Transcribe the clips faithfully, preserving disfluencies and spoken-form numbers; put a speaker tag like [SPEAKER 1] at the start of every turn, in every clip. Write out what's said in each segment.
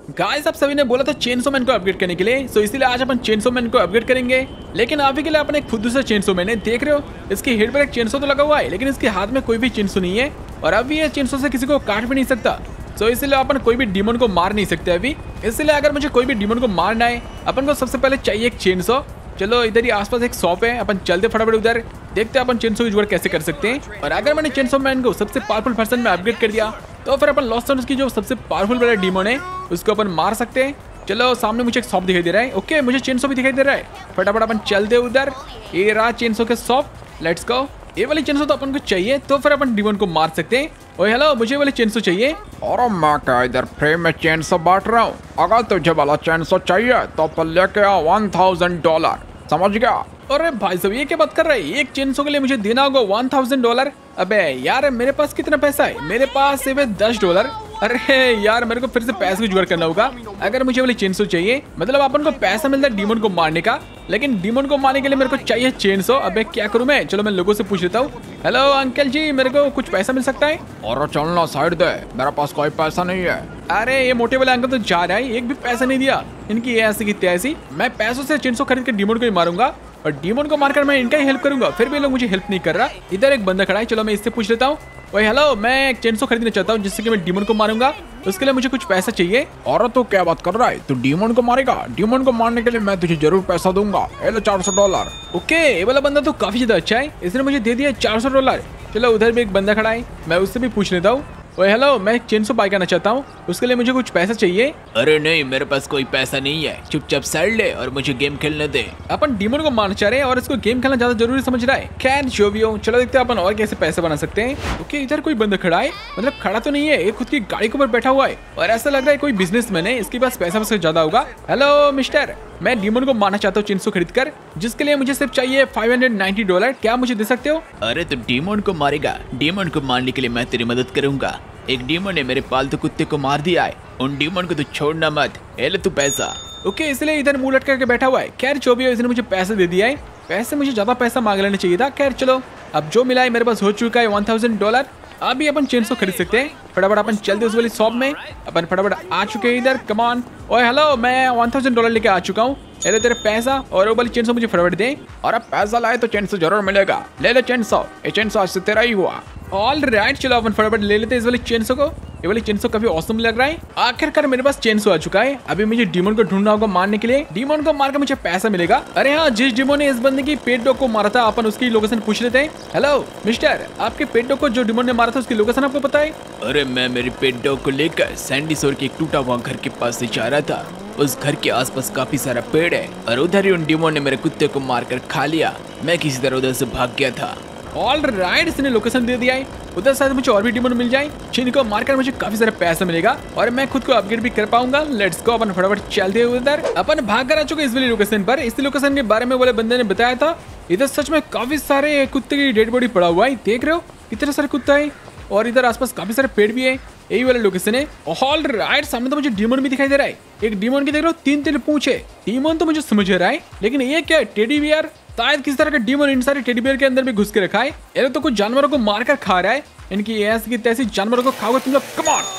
[SPEAKER 1] Guys आप सभी ने बोला था चेनसो मैन को अपग्रेड करने के लिए, सो इसीलिए आज अपन चेनसो मैन को अपग्रेड करेंगे। लेकिन अभी के लिए अपन एक खुद दूसरा चेनसो मैन है, देख रहे हो इसकी हेड पर एक चेनसो तो लगा हुआ है, लेकिन इसके हाथ में कोई भी चेनसो नहीं है और अभी ये चेनसो से किसी को काट भी नहीं सकता। सो इसलिए अपन कोई भी डीमन को मार नहीं सकते अभी। इसलिए अगर मुझे कोई भी डीमन को मारना है, अपन को सबसे पहले चाहिए एक चेनसो। चलो इधर ही आसपास एक शॉप है, अपन चलते फटाफट उधर, देखते हैं अपन चेनसो की जुगाड़ कैसे कर सकते हैं। और अगर मैंने चेनसो मैन को सबसे पावरफुल पर्सन में अपग्रेड कर दिया तो फिर अपन लॉस्ट सन्स की जो सबसे पावरफुल वाला डीमन है उसको अपन मार सकते हैं। चलो सामने मुझे एक शॉप दिखाई दे रहा है, ओके मुझे चेनसो भी दिखाई दे रहा है, फटाफट अपन चलते उधर। ये रहा चेनसो के शॉप, लेट्स गो। ये वाली चेनसो तो अपन को चाहिए, तो फिर अपन डीमन को मार सकते हैं। ओए हेलो, मुझे वाली चेनसो चाहिए।
[SPEAKER 2] और मैं क्या इधर फ्री में चेनसो बांट रहा हूँ। अगर तुझे वाला चेनसो चाहिए तो फिर लेके आ वन थाउजेंड डॉलर, समझ गया?
[SPEAKER 1] अरे भाई साहब ये क्या बात कर रहा है, एक चेनसो के लिए मुझे देना होगा वन थाउजेंड डॉलर। अबे यार मेरे पास कितना पैसा है, मेरे पास सिर्फ दस डॉलर। अरे यार मेरे को फिर से पैसे की जुगाड़ करना होगा अगर मुझे वाली चेनसो चाहिए। मतलब अपन को पैसा मिलता है डीमन को मारने का, लेकिन डीमन को मारने के लिए मेरे को चाहिए चेनसो। अबे क्या करूं मैं, चलो मैं लोगों से पूछ लेता हूँ। हेलो अंकल जी, मेरे को कुछ पैसा मिल सकता है?
[SPEAKER 2] और चलना साइड दे, मेरे पास कोई पैसा नहीं है।
[SPEAKER 1] अरे ये मोटे वाले अंकल तो जा रहा है, एक भी पैसा नहीं दिया। इनकी ये ऐसी की तैसी, मैं पैसों से चेनसो खरीद के डीमन को ही मारूंगा और डीमन को मारकर मैं इनका ही हेल्प करूंगा, फिर भी लोग मुझे हेल्प नहीं कर रहा। इधर एक बंदा खड़ा है, चलो मैं इससे पूछ लेता हूँ। ओए हेलो, मैं एक चेनसो खरीदना चाहता हूँ जिससे कि मैं डीमन को मारूंगा, उसके लिए मुझे कुछ पैसा चाहिए।
[SPEAKER 2] और तो क्या बात कर रहा है, तू डीमन को मारेगा? डीमन को मारने के लिए मैं तुझे जरूर पैसा दूंगा, ये लो चार सौ डॉलर।
[SPEAKER 1] ओके, ये वाला बंदा तो काफी ज्यादा अच्छा है, इसने मुझे दे दिया चार सौ डॉलर। चलो उधर भी एक बंदा खड़ा है, मैं उससे भी पूछ लेता हूँ। ओए हेलो, मैं एक चेनसो बाय करना चाहता हूँ, उसके लिए मुझे कुछ पैसा चाहिए।
[SPEAKER 3] अरे नहीं, मेरे पास कोई पैसा नहीं है, चुपचाप साइड ले और मुझे गेम खेलने दे।
[SPEAKER 1] अपन डीमन को मारना चाह रहे हैं और इसको गेम खेलना ज्यादा जरूरी समझ रहा है। खैर जो भी हो, चलो देखते हैं अपन और कैसे पैसे बना सकते हैं। ओके इधर कोई बंदा खड़ा है, मतलब खड़ा तो नहीं है, ये खुद की गाड़ी के ऊपर बैठा हुआ है और ऐसा लग रहा है कोई बिजनेसमैन है, इसके पास पैसा वैसा ज्यादा होगा। हेलो मिस्टर, मैं डीमन को मारना चाहता हूँ चेनसो खरीद कर, जिसके लिए मुझे सिर्फ चाहिए फाइव हंड्रेड नाइन्टी डॉलर, क्या मुझे दे सकते हो?
[SPEAKER 3] अरे तो डीमन को मारेगा, डीमन को मारने के लिए मैं तेरी मदद करूंगा। एक डीमन ने मेरे पालतू कुत्ते को मार दिया है, उन डीमन को तो छोड़ना मत, ये ले तू पैसा।
[SPEAKER 1] ओके इसलिए इधर मुंह लटका के बैठा हुआ है। खैर जो भी है, इसने मुझे पैसे दे दिया है, पैसे मुझे ज्यादा पैसा मांग लेना चाहिए था। खैर चलो, अब जो मिला है मेरे पास हो चुका है वन थाउजेंड डॉलर। अभी अपन चेनसो खरीद सकते हैं, फटाफट अपन चलते उस वाली शॉप में। अपन फटाफट आ चुके हैं इधर, कमान। ओए हेलो, मैं वन थाउजेंड डॉलर लेके आ चुका हूँ, ले तेरे पैसा और वो वाली चेनसो मुझे फटाफट दे।
[SPEAKER 2] और पैसा लाए तो चेनसो जरूर मिलेगा, ले ले चेनसो, ये चेनसो आज से तेरा ही हुआ।
[SPEAKER 1] ऑल राइट, चलो अपन फटाफट ले लेते हैं इस वाली चेनसो को। ये वाली चेनसो काफी औसम लग रहा है। आखिरकार मेरे पास चेनसो आ चुका है, अभी मुझे डीमन को ढूंढना होगा मारने के लिए। डीमन को मारकर मुझे पैसा मिलेगा। अरे हाँ, जिस डीमन ने इस बंदे की पेट डॉग को मारा था, अपन उसकी लोकेशन पूछ लेते हैं। हेलो मिस्टर, आपके पेट डॉग को जो डीमन ने मारा था उसकी लोकेशन आपको पता है?
[SPEAKER 3] अरे मैं मेरे पेट डॉग को लेकर सैंडी शोर के एक टूटा हुआ घर के पास से जा रहा था। उस घर के आसपास काफी सारा पेड़ है और उधर ही उन डीमन ने मेरे कुत्ते को मारकर खा लिया। मैं किसी तरह उधर से भाग गया था।
[SPEAKER 1] ऑल राइट, इसने लोकेशन दे दिया है, उधर शायद मुझे और भी डीमन मिल जाए, जिनको मारकर मुझे काफी सारा पैसा मिलेगा और मैं खुद को अपग्रेड भी कर पाऊंगा। लेट्स गो, अपन फटाफट चलते हैं उधर। अपन भाग कर आ चुके इस वाली लोकेशन पर। इस लोकेशन के बारे में वाले बंदे ने बताया था, इधर सच में काफी सारे कुत्ते की डेड बॉडी पड़ा हुआ है, देख रहे हो कितने सारे कुत्ता है और इधर आसपास काफी सारे पेड़ भी है। यही वाला लोकेशन है। ऑल राइट, सामने तो मुझे डीमन भी दिखाई दे रहा है, एक डीमन की देख रहे हो तीन तीन पूंछ है। डीमन तो मुझे समझ रहा है, लेकिन ये क्या है, टेडी बियर? शायद किसी तरह का डीमन इन सारे टेडी बियर के अंदर भी घुस के रखा है। ये लोग तो कुछ जानवरों को मारकर खा रहा है, इनकी ऐसी की तैसी जानवरों को खाओगे तुम लोग, कम ऑन।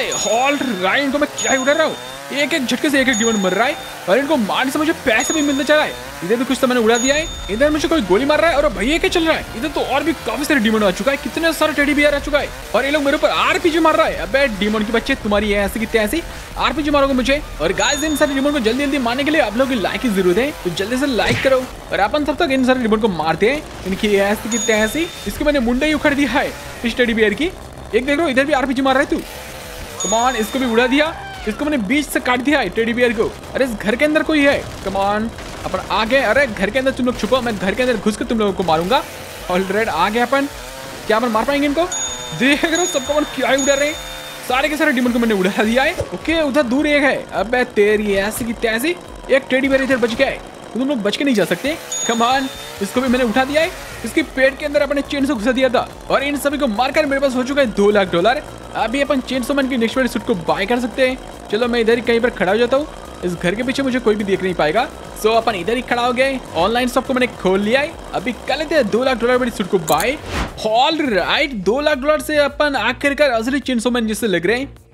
[SPEAKER 1] ऑल राइट, इनको मैं क्या उड़ा रहा हूँ, एक एक झटके से एक एक डीमन मर रहा है और इनको मारने से मुझे पैसे भी मिलने चला है। इधर भी कुछ तो मैंने उड़ा दिया है, इधर मुझे कोई गोली मार रहा है और भैया क्या चल रहा है, इधर तो और भी काफी सारे डीमन आ चुका है, कितने सारे टेडी बियर आ चुका है और ये लोग मेरे ऊपर आरपीजी मार रहा है। अबे डीमन की बच्चे, तुम्हारी ऐसी की तैसी आरपीजी मारोगे मुझे। और गाइस, इन सारे डीमन को जल्दी जल्दी मारने के लिए आप लोगों की लाइक की जरूरत है, तो जल्दी से लाइक करो और अपन सब तक इन सारे डीमन को मारते हैं। इनकी ऐसी की तैसी, इसकी मैंने मुंडे ही उखाड़ दिया है इस टेडी बियर की। एक देख लो, इधर भी आरपीजी मार रहा है तू, कमान। इसको भी उड़ा दिया, इसको मैंने बीच से काट दिया है टेडी बियर को। अरे इस घर के अंदर कोई है, कमान अपन आ गए। अरे घर के अंदर तुम लोग छुपो, मैं घर के अंदर घुस के तुम लोगों को मारूंगा। ऑलरेडी आ गए अपन, क्या अपन मार पाएंगे इनको? देख रहे हो सबको अपन क्या उड़ा रहे हैं, सारे के सारे डीमन को मैंने उड़ा दिया है। ओके उधर दूर एक है, अबे तेरी ऐसी की तैसी, एक टेडी बियर इधर बच गया है, तुम लोग बच के नहीं जा सकते। कमान, इसको भी मैंने उठा दिया है, इसकी पेट के अंदर अपने चेन से घुसा दिया था और इन सभी को मारकर मेरे पास हो चुका है दो लाख डॉलर। अभी अपन चेनसो मैन की नेक्स्ट वाली सूट को बाय कर सकते हैं। चलो मैं इधर ही कहीं पर खड़ा हो जाता हूँ, इस घर के पीछे मुझे कोई भी देख नहीं पाएगा। सो so, अपन इधर ही खड़ा हो गए, ऑनलाइन शॉप को मैंने खोल लिया है। अभी कर लेते हैं दो लाख डॉलर वाली सूट को बाय। ऑल राइट, दो लाख डॉलर से अपन आखिरकार असली चेनसो मैन जिससे लग रहे हैं।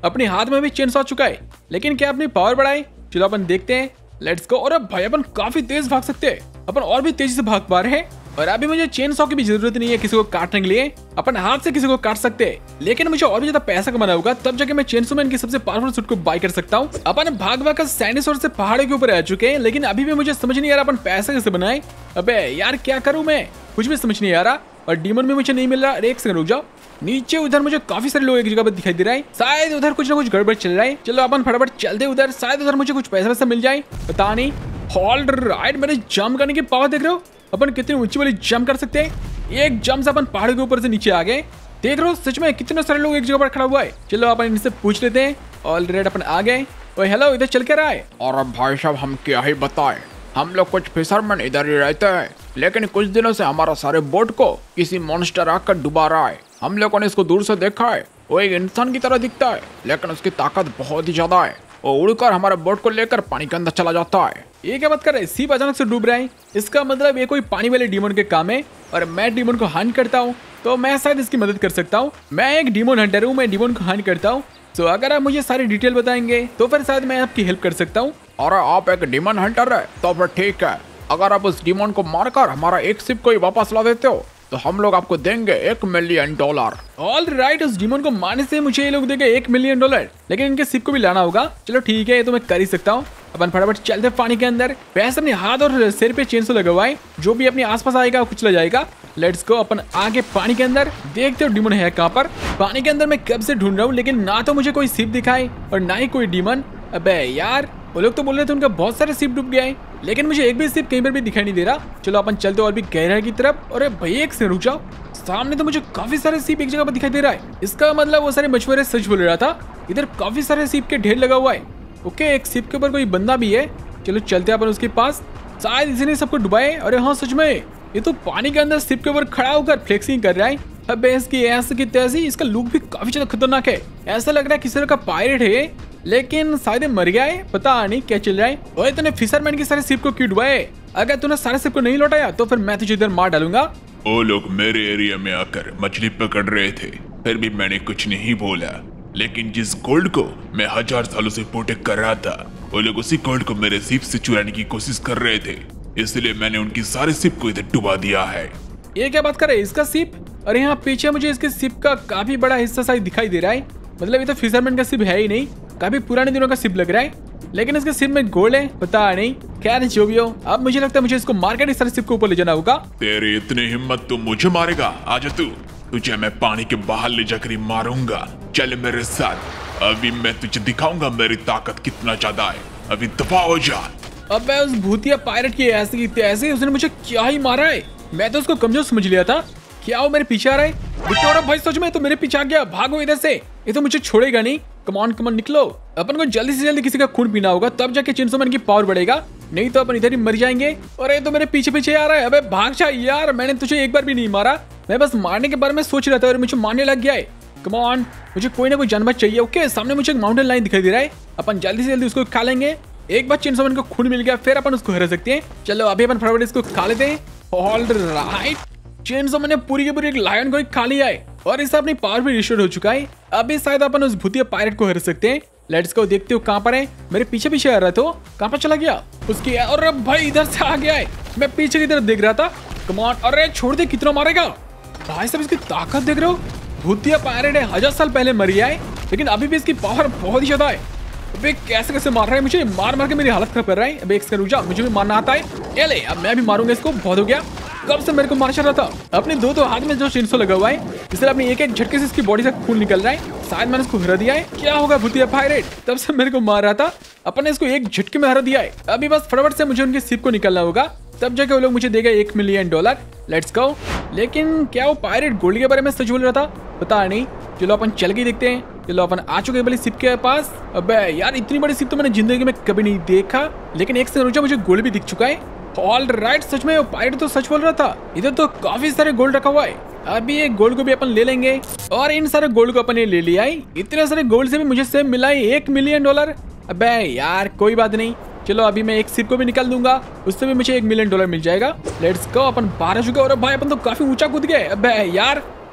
[SPEAKER 1] अपने हाथ में भी चेन सॉ आ चुका है, लेकिन क्या अपनी पावर बढ़ाए? चलो अपन देखते हैं। Let's go. और भाई अपन काफी तेज भाग सकते हैं, अपन और भी तेजी से भाग पा रहे हैं। और अभी मुझे चेन सॉ की भी जरूरत नहीं है किसी को काटने के लिए, अपन हाथ से किसी को काट सकते हैं। लेकिन मुझे और भी ज्यादा पैसा कमाना होगा, तब जाके मैं चेनसो मैन की सबसे पावरफुल सूट को बाय कर सकता हूँ। अपन भाग भाग कर सैंडीसोर से पहाड़ों के ऊपर आ चुके हैं, लेकिन अभी भी मुझे समझ नहीं आ रहा अपन पैसा कैसे बनाए। अबे यार क्या करूँ मैं, कुछ भी समझ नहीं आ रहा। और डीमन भी मुझे नहीं मिल रहा। एक सेकंड रुक जाओ, नीचे उधर मुझे काफी सारे लोग एक जगह पर दिखाई दे रहा है, शायद उधर कुछ ना कुछ गड़बड़ चल रहा है। चलो अपन फटाफट चलते उधर, शायद उधर मुझे कुछ पैसा वैसा मिल जाए, पता नहीं। ऑल राइट, मैंने जंप करने की पावर देख रहे हो, अपन कितनी ऊंची वाली जंप कर सकते हैं। एक जंप से अपन पहाड़ के ऊपर से नीचे आ गए। देख रहे हो सच में कितने सारे लोग एक जगह पर खड़ा हुआ है। चलो अपन इनसे पूछ लेते हैं। ऑलरेडी अपन आ गए। ओए हेलो, इधर चल के रहा है?
[SPEAKER 2] और अब भाई साहब हम क्या ही बताएं, हम लोग कुछ फिशरमैन इधर ही रहते हैं, लेकिन कुछ दिनों से हमारा सारे बोट को किसी मॉन्स्टर आकर डुबा रहा है। हम लोगों ने इसको दूर से देखा है, वो एक इंसान की तरह दिखता है, लेकिन उसकी ताकत बहुत ही ज्यादा है। वो उड़कर हमारे बोट को लेकर पानी के अंदर चला जाता है।
[SPEAKER 1] ये क्या बात कर रहे हैं, सीप अचानक से डूब रहा है? इसका मतलब ये कोई पानी वाले डीमन के काम है, और मैं डीमन को हंट करता हूँ, तो मैं शायद इसकी मदद कर सकता हूँ। मैं एक डीमन हंटर हूँ, मैं डीमन को हंट करता हूँ। तो अगर आप मुझे सारी डिटेल बताएंगे तो फिर शायद मैं आपकी हेल्प कर सकता हूँ।
[SPEAKER 2] और आप एक डीमन हंटर है तो फिर ठीक है, अगर आप उस डीमन को मारकर हमारा एक शिप को ही वापस ला देते हो तो हम लोग आपको देंगे एक मिलियन डॉलर।
[SPEAKER 1] ऑल राइट, उस डीमन को मारने से मुझे ये लोग देंगे एक मिलियन डॉलर, लेकिन इनके शिप को भी लाना होगा। चलो ठीक है, ये तो मैं कर ही सकता हूँ। अपन फटाफट चलते पानी के अंदर। वैसे अपने हाथ और सिर पे चेन से लगा हुआ है, जो भी अपने आसपास आएगा कुचला जाएगा। Let's go. अपन आगे पानी के अंदर देखते हो डीमन है कहाँ पर। पानी के अंदर मैं कब से ढूंढ रहा हूँ, लेकिन ना तो मुझे कोई शिप दिखाई और ना ही कोई डीमन। अबे यार, वो लोग तो बोल रहे थे उनका बहुत सारे शिप डूब गया है, लेकिन मुझे एक भी शिप कहीं पर भी दिखाई नहीं दे रहा। चलो अपन चलते और भी गहराई की तरफ। अरे भाई एक से रुक जाओ, सामने तो मुझे काफी सारे शिप एक जगह पर दिखाई दे रहा है। इसका मतलब वो सारे मछुआरे सच बोल रहा था, इधर काफी सारे शिप के ढेर लगा हुआ है। ओके, एक शिप के ऊपर कोई बंदा भी है। चलो चलते अपन उसके पास, शायद इसी ने सबको डुबाए। अरे हाँ सच में, ये तो पानी के अंदर शिप के ऊपर खड़ा होकर फ्लेक्सिंग कर रहा है। अबे इसकी ऐसे की तैसी, इसका लुक भी काफी ज्यादा खतरनाक है। ऐसा लग रहा है किसी तरह का पायरेट है, लेकिन शायद मर गया है, पता नहीं क्या चल रहा है। ओए तूने फिशरमैन की सारे शिप को क्यों डुबाए? अगर तूने सारे शिप को नहीं लौटाया तो फिर मैं तुझे इधर मार डालूंगा।
[SPEAKER 4] वो लोग मेरे एरिया में आकर मछली पकड़ रहे थे, फिर भी मैंने कुछ नहीं बोला। लेकिन जिस गोल्ड को मैं हजार सालों से प्रोटेक्ट कर रहा था, वो लोग उसी गोल्ड को मेरे शिप से चुराने की कोशिश कर रहे थे, इसलिए मैंने उनकी सारे शिप को इधर डुबा दिया है।
[SPEAKER 1] ये क्या बात कर रहे हैं, इसका शिप? अरे यहाँ पीछे मुझे इसके शिप का काफी बड़ा हिस्सा शायद दिखाई दे रहा है। मतलब ये तो फिशरमैन का शिप है ही नहीं, काफी पुराने दिनों का शिप लग रहा है, लेकिन इसके शिप में गोल्ड है, पता नहीं। क्या नहीं जो भी हो, अब मुझे लगता है मुझे इसको मार्केट इस सारे शिप को ऊपर ले जाना होगा।
[SPEAKER 4] तेरी इतनी हिम्मत तो मुझे मारेगा? आजा तू, तुझे मैं पानी के बाहर ले जाकर ही मारूंगा। चल मेरे साथ, अभी मैं तुझे दिखाऊंगा मेरी ताकत कितना ज्यादा है। अभी दफा हो जा।
[SPEAKER 1] अब उस भूतिया पायरेट की ऐसे की तैसे उसने मुझे क्या ही मारा है। मैं तो उसको कमजोर समझ लिया था। क्या वो मेरे पीछे आ रहा है? विक्टोरिया भाई सच में तो मेरे पीछे आ गया, भागो इधर से, ये तो मुझे छोड़ेगा नहीं। कमान कमान निकलो, अपन को जल्दी से जल्दी किसी का खून पीना होगा, तब जाके चेनसो मैन की पावर बढ़ेगा, नहीं तो अपन इधर ही मर जाएंगे। और ये तो मेरे पीछे पीछे आ रहा है। अबे भाग जा यार, मैंने तुझे एक बार भी नहीं मारा, मैं बस मारने के बारे में सोच रहा था और मुझे मारने लग गया है। कम ऑन, मुझे कोई ना कोई जानवर चाहिए। ओके, सामने मुझे एक माउंटेन लाइन दिखाई दे रहा है, अपन जल्दी से जल्दी उसको खा लेंगे। एक बार चेनसो मैन को खून मिल गया, फिर अपन उसको हरा सकते हैं। चलो अभी अपन फटाफट इसको खा लेते हैं। ऑल राइट, चेनसो मैन ने पूरी की पूरी एक लायन को खा लिया है और इससे अपनी पावर भी रिस्टोर हो चुका है। अभी शायद अपन उस भूतिया पायरेट को हरा सकते हैं। लेट्स गो, देखते हो कहाँ पर है। मेरे पीछे पीछे आ रहा था, कहाँ पर चला गया उसकी? और भाई इधर से आ गया है, मैं पीछे की तरफ देख रहा था। कम ऑन, अरे छोड़ दे, कितना मारेगा भाई साहब, इसकी ताकत देख रहे हो। भूतिया पायरेट है, हजार साल पहले मर गया है, लेकिन अभी भी इसकी पावर बहुत ही ज्यादा है। अबे कैसे कैसे मार रहा है मुझे, मार मार के मेरी हालत खराब कर रहा है। अबे एक रुक जा, मुझे भी मारना आता है। ये ले, अब मैं भी मारूंगा इसको, बहुत हो गया। कब से मेरे को मार चल रहा था। अपने दो दो हाथ में जो चेनसो लगा हुआ है, इसलिए अपने एक एक झटके से इसकी बॉडी से खून निकल रहा है। शायद मैंने इसको हरा दिया है। क्या होगा भूतिया पायरेट, तब से मेरे को मार रहा था, अपन ने इसको एक झटके में हरा दिया है। अभी बस फटाफट से मुझे उनके शिप को निकलना होगा, तब जाके वो लोग मुझे देगा एक मिलियन डॉलर। Let's go. लेकिन क्या वो पायरेट गोल्ड के बारे में सच बोल रहा था, पता नहीं। चलो अपन चल के देखते हैं। चलो अपन आ चुके हैं बड़ी शिप के पास। अबे यार, इतनी बड़ी शिप तो मैंने जिंदगी में कभी नहीं देखा, लेकिन एक से रुचा मुझे गोल्ड भी दिख चुका है। ऑल राइट, सच में वो पायरेट तो सच बोल रहा था। इधर तो काफी सारे गोल्ड रखा हुआ है। अभी ये गोल्ड को भी अपन ले लेंगे और इन सारे गोल्ड को अपन ने ले लिया है। इतने सारे गोल्ड से भी मुझे सेम मिला है एक मिलियन डॉलर। अबे यार कोई बात नहीं, चलो अभी मैं एक शिप को भी निकाल दूंगा, उससे भी मुझे एक मिलियन डॉलर मिल जाएगा। लेट्स गो, अपन बारह चुके और भाई अपन तो काफी ऊंचा कूद गए। अबे यार,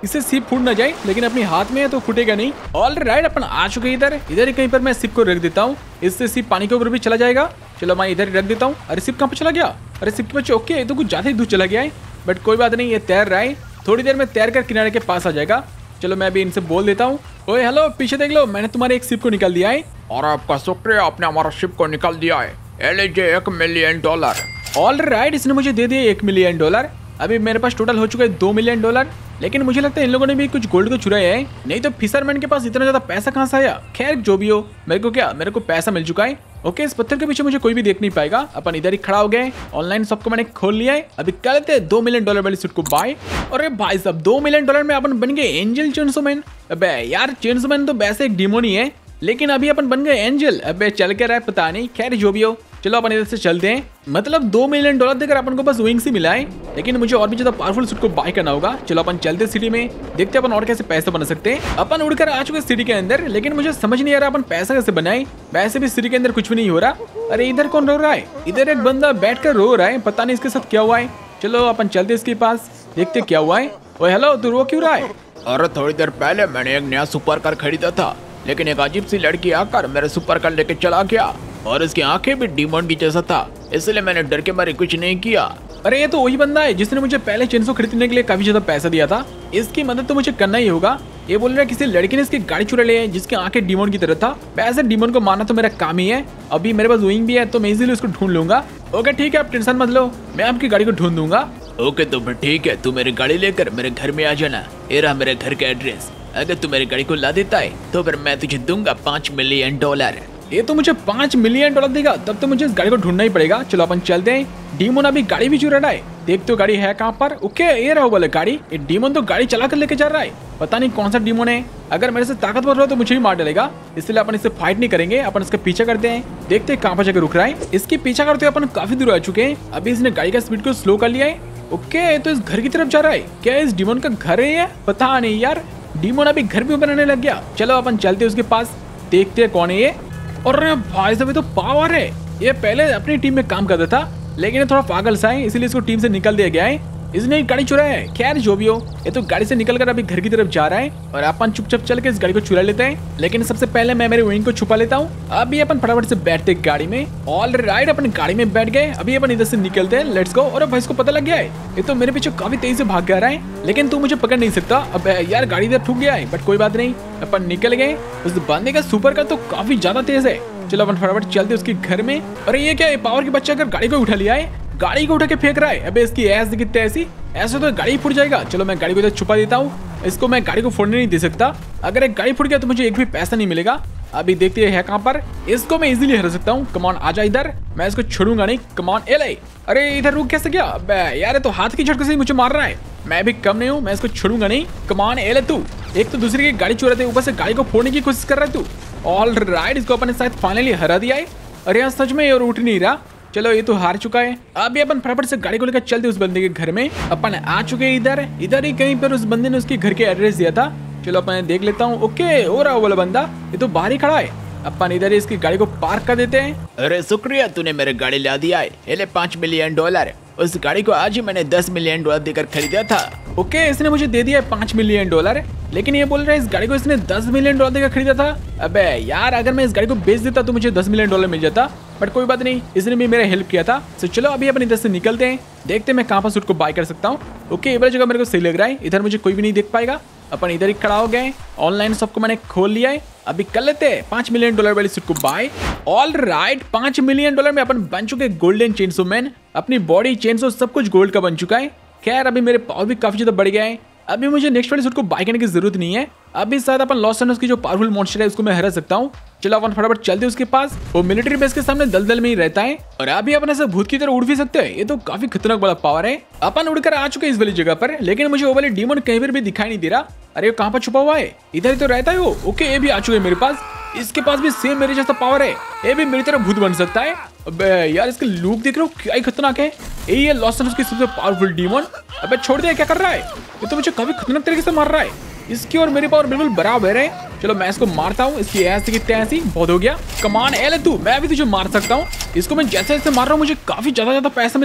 [SPEAKER 1] इससे सिप फूट ना जाए, लेकिन अपने हाथ में है तो फूटेगा नहीं। ऑल राइट, अपन आ चुके हैं इधर। इधर ही कहीं पर मैं सिप को रख देता हूँ, इससे सिप पानी के ऊपर भी चला जाएगा। चलो मैं इधर ही रख देता हूँ। अरे सिप कहाँ पे चला गया? अरे सिप के बच्चे ओके, तो कुछ ज्यादा ही दूर चला गया है, बट कोई बात नहीं, ये तैर रहा है। थोड़ी देर में तैर कर किनारे के पास आ जाएगा। चलो मैं अभी इनसे बोल देता हूँ, ओए हेलो, पीछे देख लो, मैंने तुम्हारे एक सिप को निकाल दिया है।
[SPEAKER 2] और आपका शुक्रिया, आपने हमारा शिप को निकाल दिया है। ये लीजिए एक मिलियन डॉलर।
[SPEAKER 1] ऑल राइट, इसने मुझे दे दिया एक मिलियन डॉलर। अभी मेरे पास टोटल हो चुका है दो मिलियन डॉलर। लेकिन मुझे लगता है इन लोगों ने भी कुछ गोल्ड को चुराया है, नहीं तो फिशरमैन के पास इतना ज्यादा पैसा कहाँ से आया। खैर जो भी हो, मेरे को क्या, मेरे को पैसा मिल चुका है। ओके, इस पत्थर के पीछे मुझे कोई भी देख नहीं पाएगा। अपन इधर ही खड़ा हो गए। ऑनलाइन शॉप को मैंने खोल लिया है। अभी कर लेते हैं दो मिलियन डॉलर वाली सूट को बाय। अरे भाई साहब, दो मिलियन डॉलर में अपन बन गए एंजल चेनसो मैन। अबे यार, चेनसो मैन तो वैसे एक डिमोन ही है, लेकिन अभी अपन बन गए एंजल। अबे चल के रहा है पता नहीं, खैर जो भी हो, चलो अपन इधर से चलते हैं। मतलब दो मिलियन डॉलर देकर अपन को बस विंग्स ही मिला है, लेकिन मुझे और भी ज्यादा पावरफुल सूट को बाय करना होगा। चलो अपन चलते सिटी में, देखते हैं अपन और कैसे पैसे बना सकते हैं। अपन उड़कर आ चुके सिटी के अंदर, लेकिन मुझे समझ नहीं आ रहा अपन पैसा कैसे बनाए। वैसे भी सिटी के अंदर कुछ भी नहीं हो रहा। अरे इधर कौन रो रहा है? इधर एक बंदा बैठ कर रो रहा है, पता नहीं इसके साथ क्या हुआ है। चलो अपन चलते इसके पास, देखते क्या हुआ है। ओए हेलो, तू रो क्यों रहा है?
[SPEAKER 2] और थोड़ी देर पहले मैंने एक नया सुपर कार खरीदा था, लेकिन एक अजीब सी लड़की आकर मेरे सुपर कार लेके चला गया, और उसकी आंखें भी डिमोन की जैसा था, इसलिए मैंने डर के मारे कुछ नहीं किया।
[SPEAKER 1] अरे ये तो वही बंदा है जिसने मुझे पहले चेनसो खरीदने के लिए काफी ज्यादा पैसा दिया था। इसकी मदद तो मुझे करना ही होगा। ये बोल रहा है किसी लड़की ने इसकी गाड़ी चुरा ली है जिसकी आंखें डिमोन की तरह था। वैसे डिमोन को मारना तो मेरा काम ही है। अभी मेरे पास विंग भी है, तो मैं इजीली उसको ढूंढ लूंगा। ओके ठीक है, आप टेंशन मत लो, मैं आपकी गाड़ी को ढूंढ दूंगा।
[SPEAKER 3] ओके तो फिर ठीक है, तू मेरी गाड़ी लेकर मेरे घर में आ जाना। ये रहा मेरे घर का एड्रेस। अगर तू मेरी गाड़ी को ला देता है तो फिर मैं तुझे दूंगा पाँच मिलियन डॉलर।
[SPEAKER 1] ये तो मुझे पाँच मिलियन डॉलर देगा, तब तो मुझे इस गाड़ी को ढूंढना ही पड़ेगा। चलो अपन चलते हैं। डीमोन अभी गाड़ी भी चुरा रहा है, देख तो गाड़ी है कहाँ पर। ओके ये रहा वाला गाड़ी। ये डीमोन तो गाड़ी चला कर लेके जा रहा है, पता नहीं कौन सा डीमोन है। अगर मेरे से ताकतवर हो तो मुझे ही मार डालेगा, इसलिए अपन इससे फाइट नहीं करेंगे। अपन इसका पीछा करते हैं, देखते हैं कहाँ पर जाकर रुक रहा है। इसकी पीछा करते हुए अपन काफी दूर आ चुके हैं। अभी इसने गाड़ी का स्पीड को स्लो कर लिया है। ओके तो इस घर की तरफ जा रहा है। क्या इस डीमोन का घर है ये? पता नहीं यार, डीमोन अभी घर भी बनाने लग गया। चलो अपन चलते हैं उसके पास, देखते हैं कौन है ये। और भाई साहब ये तो पावर है। ये पहले अपनी टीम में काम करता था, लेकिन ये थोड़ा पागल सा है, इसीलिए इसको टीम से निकल दिया गया है। इसने एक गाड़ी चुराया है। खैर जो भी हो, ये तो गाड़ी से निकलकर अभी घर की तरफ जा रहा है, और अपन चुपचाप चल के इस गाड़ी को चुरा लेते हैं। लेकिन सबसे पहले मैं मेरे विंग को छुपा लेता हूँ। अभी अपन फटाफट से बैठते गाड़ी में। ऑल राइट, अपन गाड़ी में बैठ गए। अभी अपन इधर से निकलते हैं, लेट्स गो। और भाई इसको पता लग गया है, ये तो मेरे पीछे काफी तेजी से भाग रहा है, लेकिन तू मुझे पकड़ नहीं सकता। अब यार गाड़ी इधर ठुक गया है, बट कोई बात नहीं, अपन निकल गए। उस बंदे का सुपर कार तो काफी ज्यादा तेज है। चलो अपन फटाफट चलते उसके घर में। अरे ये क्या है, पावर के बच्चा अगर गाड़ी को उठा लिया है, गाड़ी को उठा के फेंक रहा है। अबे इसकी ऐस दिखती है ऐसी, ऐसे तो गाड़ी फूट जाएगा। चलो मैं गाड़ी को इधर छुपा देता हूँ, इसको मैं गाड़ी को फोड़ने नहीं दे सकता। अगर एक गाड़ी फूट गया तो मुझे एक भी पैसा नहीं मिलेगा। अभी देखते हैं कहाँ पर, इसको मैं इजीली हरा सकता हूँ। कमान आजा इधर, मैं इसको छोड़ूंगा नहीं। कमान ए ले। अरे इधर रुक कैसे गया? अबे यार तो हाथ की झटके से मुझे मार रहा है, मैं भी कम नहीं हूँ, मैं इसको छोड़ूंगा नहीं। कमान ए ले तू। एक तो दूसरे की गाड़ी चुराते, ऊपर से गाड़ी को फोड़ने की कोशिश कर रहा है तू। ऑल राइट, इसको अपन ने शायद फाइनली हरा दिया है। अरे यार सच में ये उठ नहीं रहा। चलो ये तो हार चुका है। अभी अपन फटाफट से गाड़ी को लेकर चलते उस बंदे के घर में। अपन आ चुके हैं इधर। इधर ही कहीं पर उस बंदे ने उसके घर के एड्रेस दिया था। चलो अपन देख लेता हूँ। ओके हो रहा वाला बंदा, ये तो बाहर ही खड़ा है। अपन इधर ही इसकी गाड़ी को पार्क कर देते हैं।
[SPEAKER 3] अरे शुक्रिया, तूने मेरे गाड़ी ला दिया है। ये ले पाँच मिलियन डॉलर। उस गाड़ी को आज ही मैंने दस मिलियन डॉलर देकर खरीदा था।
[SPEAKER 1] ओके इसने मुझे दे दिया है पाँच मिलियन डॉलर, लेकिन ये बोल रहा है इस गाड़ी को इसने दस मिलियन डॉलर देकर खरीदा था। अबे यार अगर मैं इस गाड़ी को बेच देता तो मुझे दस मिलियन डॉलर मिल जाता, बट कोई बात नहीं, इसने भी मेरा हेल्प किया था। तो चलो अभी अपन इधर से निकलते हैं, देखते हैं मैं कहाँ पर सूट को बाय कर सकता हूँ। ओके ये वाली जगह मेरे को सही लग रहा है, इधर मुझे कोई भी नहीं देख पाएगा। अपन इधर ही खड़ा हो गए। ऑनलाइन शॉप को मैंने खोल लिया है। अभी कर लेते हैं पाँच मिलियन डॉलर वाली सूट को बाय। ऑल राइट, पाँच मिलियन डॉलर में अपन बन चुके गोल्डन चेनसो मैन। अपनी बॉडी चेनसो सब कुछ गोल्ड का बन चुका है। खैर अभी मेरे पावर भी काफी ज्यादा बढ़ गया है। अभी मुझे नेक्स्ट वाली सूट को बाय करने की जरूरत नहीं है। अभी शायद अपन लॉस एंजल्स की जो पावरफुल मॉन्स्टर है उसको मैं हरा सकता हूँ। चलो अपन फटाफट चलते उसके पास। वो मिलिट्री बेस के सामने दलदल में ही रहता है, और अभी अपन ऐसे भूत की तरह उड़ भी सकते हैं। ये तो काफी खतरनाक वाला पावर है। अपन उड़कर आ चुके हैं इस वाली जगह पर, लेकिन मुझे वो वाली डीमन कहीं पर भी दिखाई नहीं दे रहा। अरे कहाँ पर छुपा हुआ है? इधर ही तो रहता है वो। ओके ये भी आ चुके हैं मेरे पास। इसके पास भी सेम मेरे जैसा पावर है, ये भी मेरी तरह भूत बन सकता है। अबे यार इसके लुक देख रहे हो, क्या ही खतरनाक है। यही है लॉस एंजल्स की सबसे पावरफुल डीमन। अबे छोड़ दे, क्या कर रहा है? ये तो मुझे काफी खतरनाक तरीके से मार रहा है। इसकी और मेरी पावर बिल्कुल बराबर है। चलो मैं इसको मारता हूँ। इसकी ऐसी की तैसी बहुत हो गया। कमान एल तू, मैं भी तुझे मार सकता हूँ। इसको मैं जैसे जैसे मार रहा हूँ मुझे काफी ज्यादा ज्यादा पैसा मिल रहा है।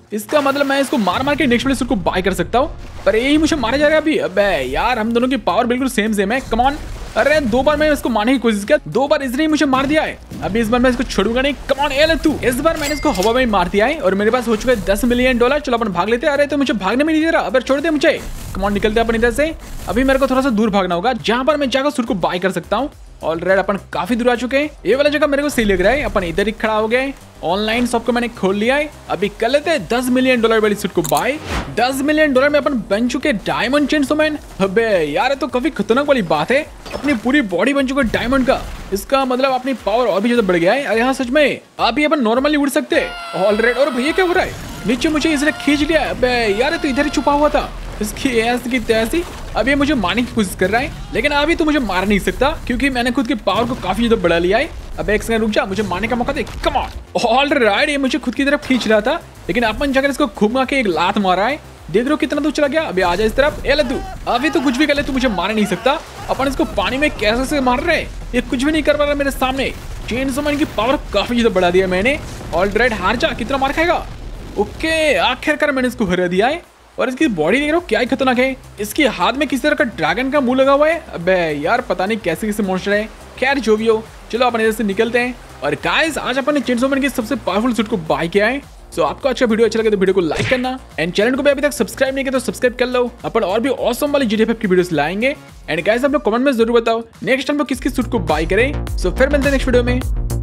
[SPEAKER 1] इसका मतलब मैं इसको मार मार के नेक्स्ट वाले सूट को बाय कर सकता हूँ। पर यही मुझे मारा जा रहा है अभी। अबे यार हम दोनों की पावर बिल्कुल सेम सेम है। Come on. अरे दो बार मैं इसको मारने की कोशिश किया, दो बार इसने मुझे मार दिया है। अभी इस बार मैं इसको छोड़ूंगा नहीं। कम ऑन ए ले तू। इस बार मैंने इसको हवा में मार दिया है और मेरे पास हो चुका है दस मिलियन डॉलर। चलो अपन भाग लेते हैं। अरे तो मुझे भागने में नहीं दे रहा। अब छोड़ दे मुझे। कम ऑन निकलते हैं अपन इधर से। अभी मेरे को थोड़ा सा दूर भागना होगा जहां पर मैं जाकर सूट को बाय कर सकता हूँ। ऑलरेडी अपन काफी दूर आ चुके हैं। ये वाला जगह मेरे को सही लग रहा है। अपन इधर ही खड़ा हो गए। ऑनलाइन शॉप को मैंने खोल लिया है। अभी कर लेते हैं दस मिलियन डॉलर वाली सूट को बाय। दस मिलियन डॉलर में अपन बन चुके डायमंड चेंसोमैन। अबे यार ये तो काफी खतरनाक वाली बात है। अपनी पूरी बॉडी बन चुका है डायमंड का। इसका मतलब अपनी पावर और भी ज्यादा बढ़ गया है। अरे हाँ सच में अभी अपन नॉर्मली उड़ सकते हैं ऑलरेडी। और भैया क्या हो रहा है नीचे? मुझे इसने खींच लिया। अबे यार तो इधर ही छुपा हुआ था। इसकी ऐसी की तैसी। अब ये मुझे मारने की कोशिश कर रहा है, लेकिन अभी तो मुझे मार नहीं सकता क्योंकि मैंने खुद की पावर को काफी ज्यादा बढ़ा लिया है। अब एक सेकंड रुक जा, मुझे मारने का मौका दे। Come on. ऑलराइट ये मुझे खुद की तरफ खींच रहा था, लेकिन अपन जाकर इसको घुमा के एक लात मारा है। देख रहे हो कितना दूर चला गया। अभी आ जा इस तरफ। ए लद्दू अभी तो कुछ भी कर ले, तू मुझे मार नहीं सकता। अपन इसको पानी में कैसे से मार रहे हैं, ये कुछ भी नहीं कर पा रहा मेरे सामने। चेनसोमैन की पावर काफी ज्यादा बढ़ा दिया मैंने। ऑलराइट हार जा, कितना मार खाएगा। ओके आखिरकार मैंने इसको हरा दिया है। और इसकी बॉडी देख रहे हो क्या ही खतरनाक है। इसके हाथ में किसी तरह का ड्रैगन का मुंह लगा हुआ है। अबे यार पता नहीं कैसे कैसे मॉन्स्टर है। खैर जो भी हो, चलो अपन इधर से निकलते हैं। और गाइस आज अपन ने चेनसोमैन की सबसे पावरफुल सूट को बाय किया है। सो so, आपको अच्छा वीडियो अच्छा लगे तो वीडियो को लाइक करना एंड चैनल को भी अभी तक सब्सक्राइब नहीं किया तो सब्सक्राइब कर लो। अपन और भी ऑसम वाली जी टी एफ की वीडियोस लाएंगे। एंड गाइस आप लोग कमेंट में जरूर बताओ नेक्स्ट टाइम वो किस किस सूट को बाय करें। सो so, फिर मिलते हैं नेक्स्ट वीडियो में।